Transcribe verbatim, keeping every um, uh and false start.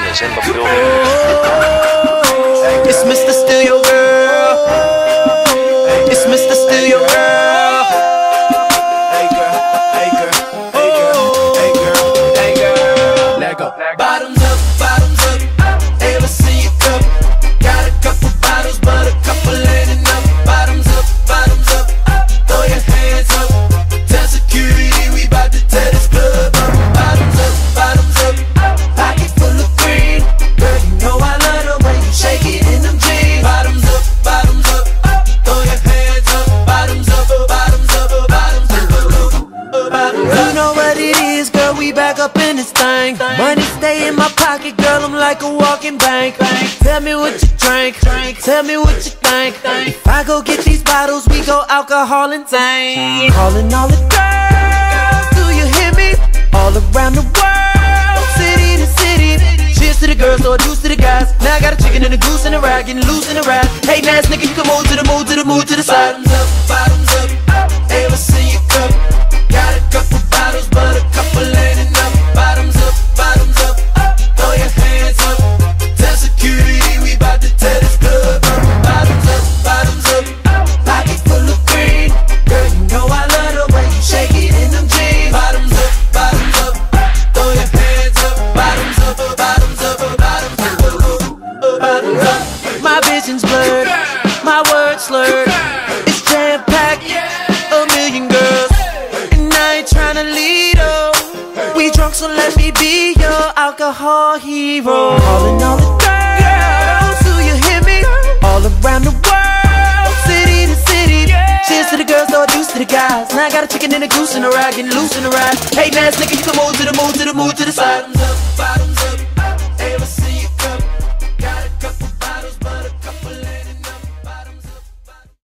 is in the building. It's Mister Steal Your Girl. It's Mister Steal Your Girl. Hey girl, hey girl, hey girl, hey girl, hey girl. Let go. Bottoms up, bottoms up. Ever see a cup? Got a couple bottles, but a couple ain't enough. Bottoms up, bottoms up. Throw your hands up. Tell security we bout to tear this club up. Bottoms up, bottoms up. Pocket full of green. Girl, you know I love the way you shake it in them jeans. Bottoms up, bottoms up. Throw your hands up. Bottoms up, bottoms up, bottoms up, bottoms up. You know what it is, girl, we back up in this thing. Money stay in my pocket, girl, I'm like a walking bank. Tell me what you drink, tell me what you think. If I go get these bottles, we go alcohol and tank. Calling all the girls, do you hear me? All around the world, city to city. Cheers to the girls, or deuce to the guys. Now I got a chicken and a goose and a rag, getting loose in the ride. Hey, ass nigga, you can move to the move to the move to the side. Bottoms up, bottoms up. Ever see a cup? Got a couple bottles, but a couple ain't enough. Bottoms up, bottoms up. Throw your hands up. Tell security we bout to tear this club up. Bottoms up, bottoms up. Pocket full of green. Girl, you know I love the way you shake it in them jeans. Bottoms up, bottoms up. Throw your hands up. Bottoms up, bottoms up, bottoms up, bottoms up. My vision's blurred, my words slurred. It's jam-packed, a million girls, and I ain't tryna lead her. We drunk, so let me be your alcohol hero. Calling all the girls, do you hear me? All around the world, city to city. Cheers to the girls, or deuce to the guys. Now I got a chicken and a goose and a rag, getting loose in the ride. Hey, ass nigga, you can move to the move to the move to the side. Bottoms up, bottoms